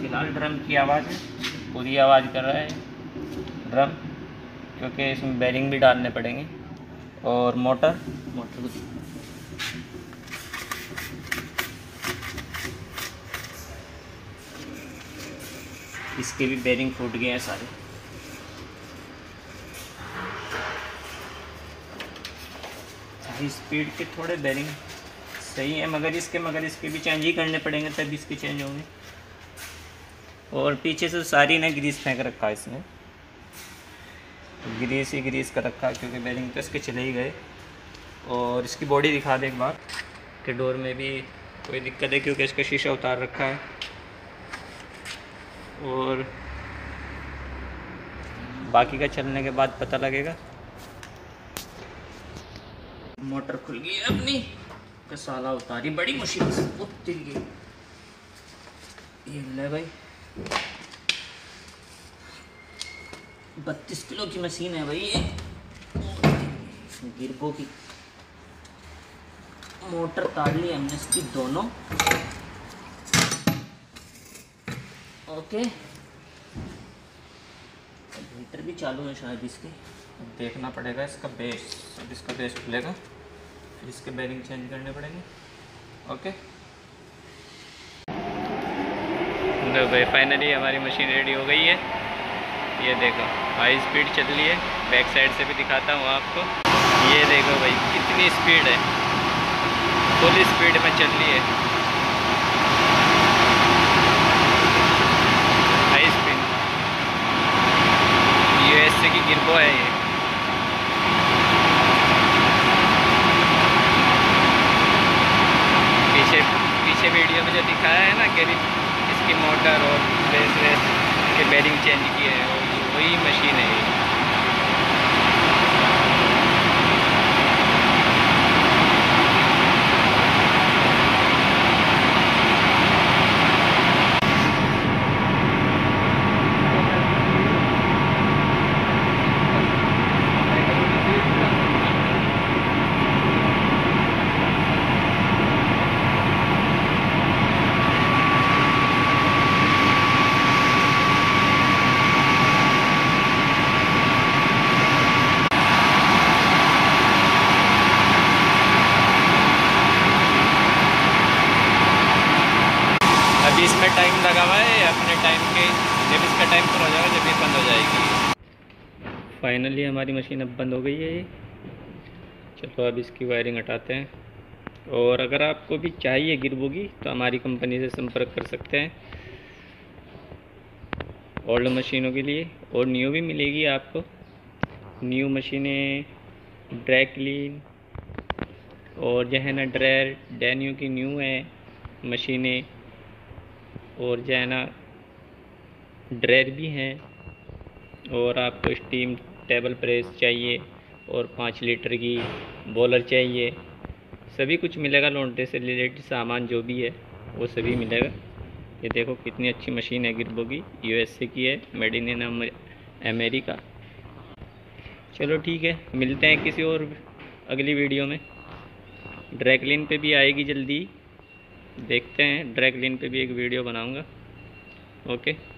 फिलहाल ड्रम की आवाज़ है, पूरी आवाज़ कर रहा है ड्रम, क्योंकि इसमें बेरिंग भी डालने पड़ेंगे। और मोटर इसके भी बेरिंग फूट गए हैं सारे। हाई स्पीड के थोड़े बेरिंग सही है, मगर इसके भी चेंज ही करने पड़ेंगे, तभी इसके चेंज होंगे। और पीछे से सारी ने ग्रीस फेंक रखा है, इसने ग्रीस ही ग्रीस कर रखा है, क्योंकि बेरिंग तो इसके चले ही गए। और इसकी बॉडी दिखा दे एक बार कि डोर में भी कोई दिक्कत है, क्योंकि इसका शीशा उतार रखा है। और बाकी का चलने के बाद पता लगेगा। मोटर खुल गई है अपनी, तो साला उतारी बड़ी मुश्किल से उतर गई। ये ले भाई 32 किलो की मशीन है भाई ये। गिरबो की मोटर काट ली हमने इसकी दोनों। ओके, हीटर भी चालू है शायद इसकी, देखना पड़ेगा इसका बेस। अब इसका बेस खुलेगा, फिर इसके बेरिंग चेंज करने पड़ेंगे। ओके तो भाई फाइनली हमारी मशीन रेडी हो गई है। ये देखो हाई स्पीड चल रही है, बैक साइड से भी दिखाता हूँ आपको। ये देखो भाई कितनी स्पीड है, फुल स्पीड में चल रही है, हाई स्पीड। यूएसए की गिरबो है ये। पीछे वीडियो में जो दिखाया है ना कि इसकी मोटर और बेस के बेरिंग चेंज किए हैं, वही मशीन है ये। अभी इसमें टाइम लगा हुआ है, अपने टाइम के जब इसका टाइम पूरा हो जाएगा जब ये बंद हो जाएगी। फाइनली हमारी मशीन अब बंद हो गई है ये। चलो अब इसकी वायरिंग हटाते हैं। और अगर आपको भी चाहिए गिरबोगी तो हमारी कंपनी से संपर्क कर सकते हैं ओल्ड मशीनों के लिए, और न्यू भी मिलेगी आपको। न्यू मशीनें ड्राई क्लीन और जो है ना ड्रायर डैन्यू की न्यू है मशीनें, और जो है ना ड्रायर भी हैं। और आपको स्टीम टेबल प्रेस चाहिए और 5 लीटर की बॉलर चाहिए, सभी कुछ मिलेगा। लॉन्ड्री से रिलेटेड सामान जो भी है वो सभी मिलेगा। ये देखो कितनी अच्छी मशीन है गिरबो की, यूएसए की है, मेड इन अमेरिका। चलो ठीक है, मिलते हैं किसी और अगली वीडियो में। ड्राई क्लीन पे भी आएगी जल्दी, देखते हैं। ड्राई क्लीन पे भी एक वीडियो बनाऊंगा। ओके।